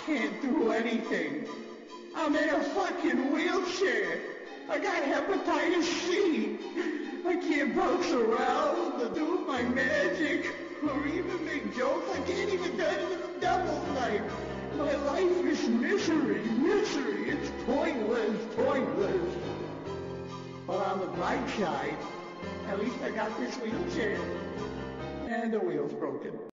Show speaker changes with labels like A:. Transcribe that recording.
A: can't do anything. I'm in a fucking wheelchair. I got hepatitis C. I can't bounce around or do my magic or even make jokes. I can't even do the devil's knife. My life is misery. It's pointless. But on the bright side, at least I got this wheelchair. And the wheel's broken.